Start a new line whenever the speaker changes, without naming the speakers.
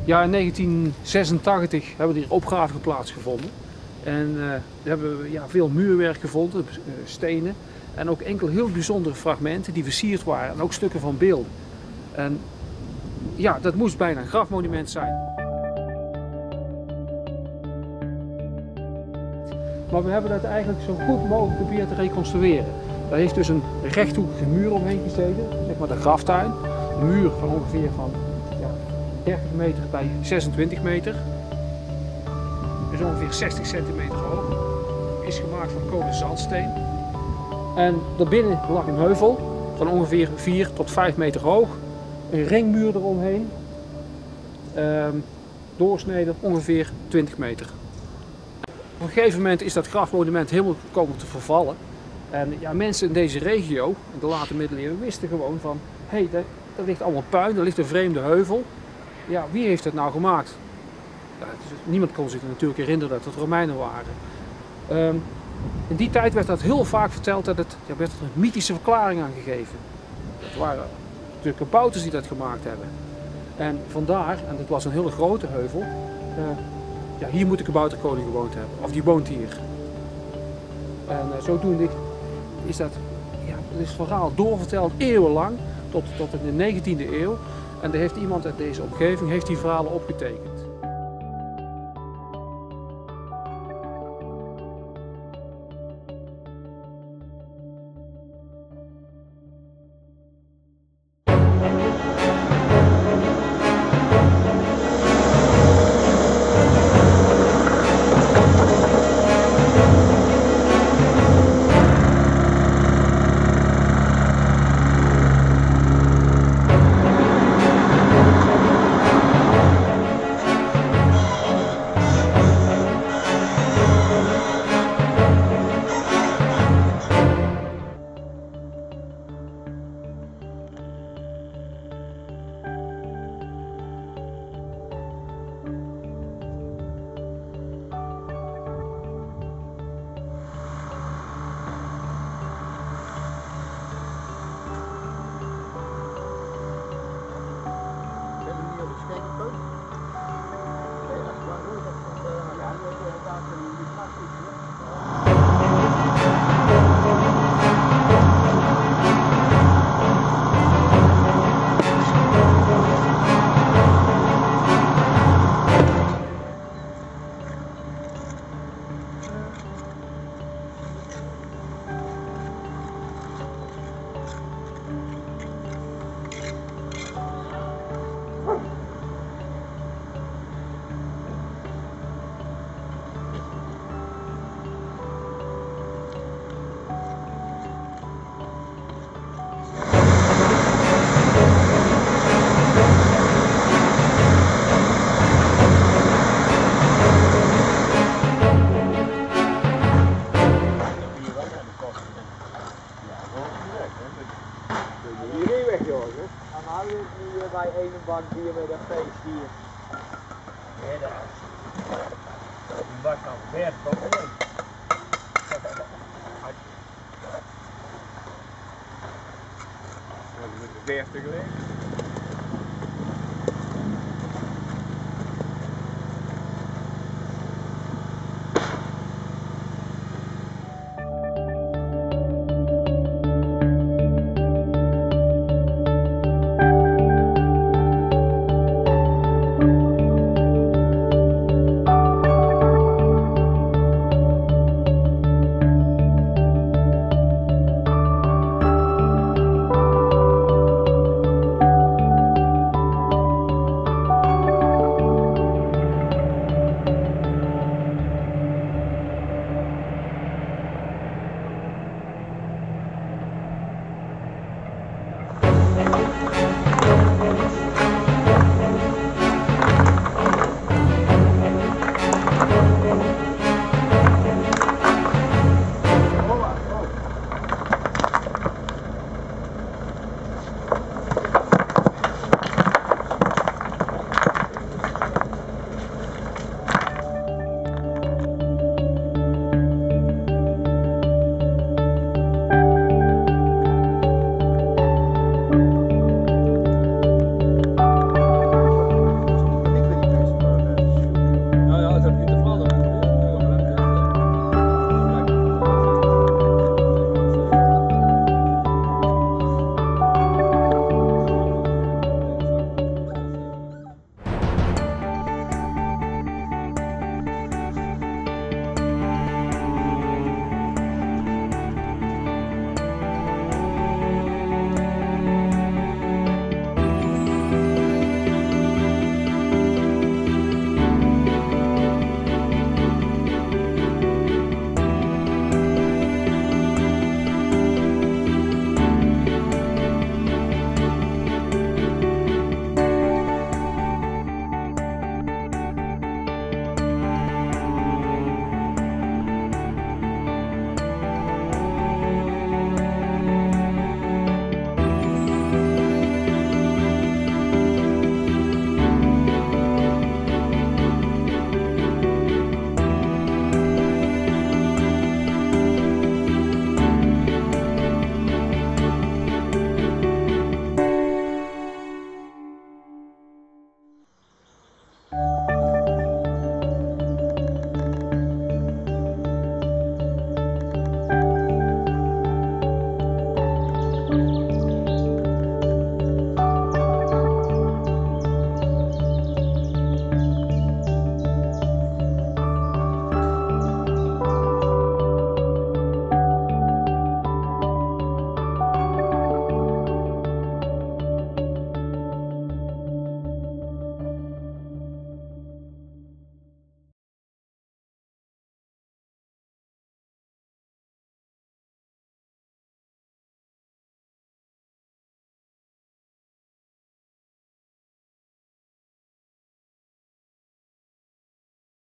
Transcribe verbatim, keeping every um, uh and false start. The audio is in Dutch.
Ja, in negentien zesentachtig hebben we hier opgravingen plaatsgevonden. En uh, we hebben ja, veel muurwerk gevonden, uh, stenen. En ook enkel heel bijzondere fragmenten die versierd waren. En ook stukken van beelden. En ja, dat moest bijna een grafmonument zijn. Maar we hebben dat eigenlijk zo goed mogelijk geprobeerd te reconstrueren. Daar heeft dus een rechthoekige muur omheen gezeten, zeg maar de graftuin. Een muur van ongeveer van ja, dertig meter bij zesentwintig meter. Dus ongeveer zestig centimeter hoog. Is gemaakt van kolen zandsteen. En daarbinnen lag een heuvel van ongeveer vier tot vijf meter hoog. Een ringmuur eromheen. Um, doorsnede ongeveer twintig meter. Op een gegeven moment is dat grafmonument helemaal komen te vervallen. En ja, mensen in deze regio, in de late middeleeuwen, wisten gewoon van hé, hey, daar, daar ligt allemaal puin, daar ligt een vreemde heuvel. Ja, wie heeft het nou gemaakt? Ja, dus niemand kon zich natuurlijk herinneren dat het Romeinen waren. Um, in die tijd werd dat heel vaak verteld, dat het, ja, werd er een mythische verklaring aan gegeven. Het waren natuurlijk kabouters die dat gemaakt hebben. En vandaar, en het was een hele grote heuvel, uh, ja, hier moet de kabouterkoning gewoond hebben, of die woont hier. En uh, zodoende is dat, ja, is het verhaal doorverteld eeuwenlang, tot, tot in de negentiende eeuw. En er heeft iemand uit deze omgeving heeft die verhalen opgetekend.
Bij één bank hier met een feest hier. Ja, daar. Die was nou verwerkt, toch? Wat is het, de veertig geleden?